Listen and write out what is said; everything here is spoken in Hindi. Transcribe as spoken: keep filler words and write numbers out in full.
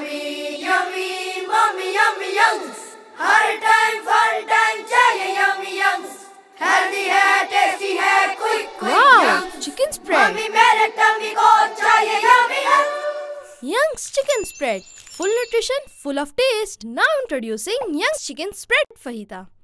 Yummy, yummy, mommy, yummy, yums. हर टाइम फन टाइम चाहिए yummy yums. Healthy है, tasty है, quick quick Wow, yums. chicken spread. Mummy मेरे टम्मी को चाहिए yummy yums. Young's chicken spread. Full nutrition, full of taste. Now introducing Young's chicken spread fajita.